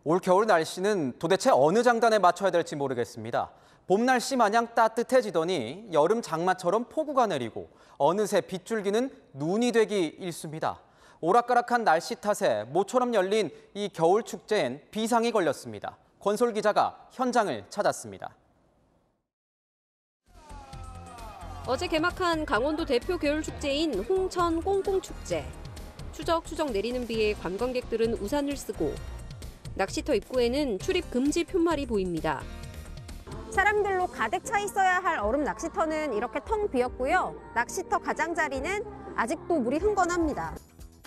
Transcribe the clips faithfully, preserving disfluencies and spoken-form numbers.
올 겨울 날씨는 도대체 어느 장단에 맞춰야 될지 모르겠습니다. 봄 날씨 마냥 따뜻해지더니 여름 장마처럼 폭우가 내리고 어느새 빗줄기는 눈이 되기 일쑤입니다. 오락가락한 날씨 탓에 모처럼 열린 이 겨울 축제엔 비상이 걸렸습니다. 권솔 기자가 현장을 찾았습니다. 어제 개막한 강원도 대표 겨울축제인 홍천 꽁꽁축제. 추적추적 내리는 비에 관광객들은 우산을 쓰고 낚시터 입구에는 출입 금지 푯말이 보입니다. 사람들로 가득 차 있어야 할 얼음 낚시터는 이렇게 텅 비었고요. 낚시터 가장자리는 아직도 물이 흥건합니다.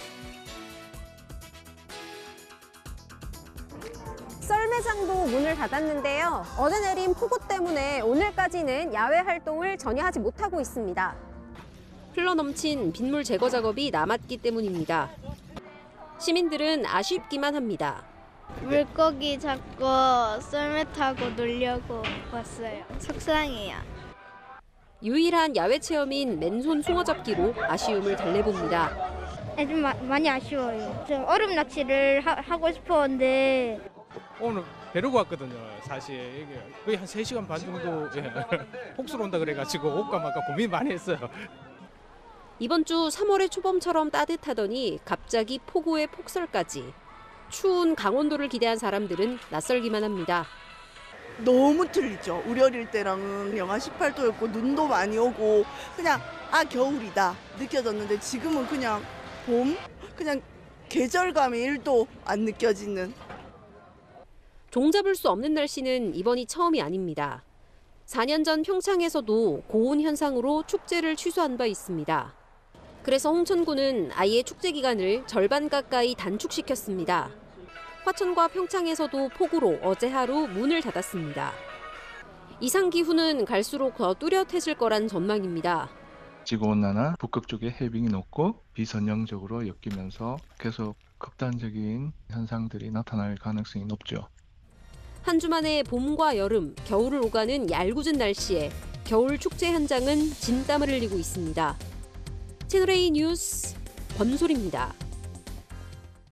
썰매장도 문을 닫았는데요. 어제 내린 폭우 때문에 오늘까지는 야외 활동을 전혀 하지 못하고 있습니다. 흘러넘친 빗물 제거 작업이 남았기 때문입니다. 시민들은 아쉽기만 합니다. 물고기 잡고 썰매 타고 놀려고 왔어요. 속상해요. 유일한 야외 체험인 맨손 숭어잡기로 아쉬움을 달래봅니다. 좀 마, 많이 아쉬워요. 좀 얼음 낚시를 하, 하고 싶었는데 오늘 벼르고 왔거든요. 사실 이게 거의 한 세 시간 반 정도 예. 폭설 온다 그래가지고 올까 말까 고민 많이 했어요. 이번 주 삼월의 초봄처럼 따뜻하더니 갑자기 폭우에 폭설까지. 추운 강원도를 기대한 사람들은 낯설기만 합니다. 너무 틀리죠. 우리 어릴 때랑은 영하 십팔 도였고 눈도 많이 오고 그냥 아 겨울이다 느껴졌는데 지금은 그냥 봄? 그냥 계절감이 일도 안 느껴지는. 종잡을 수 없는 날씨는 이번이 처음이 아닙니다. 사 년 전 평창에서도 고온 현상으로 축제를 취소한 바 있습니다. 그래서 홍천구는 아예 축제 기간을 절반 가까이 단축시켰습니다. 화천과 평창에서도 폭우로 어제 하루 문을 닫았습니다. 이상기후는 갈수록 더 뚜렷해질 거란 전망입니다. 지구온난화, 북극 쪽에 해빙이 높고 비선형적으로 엮이면서 계속 극단적인 현상들이 나타날 가능성이 높죠. 한 주 만에 봄과 여름, 겨울을 오가는 얄궂은 날씨에 겨울 축제 현장은 진땀을 흘리고 있습니다. 채널A 뉴스 권솔입니다.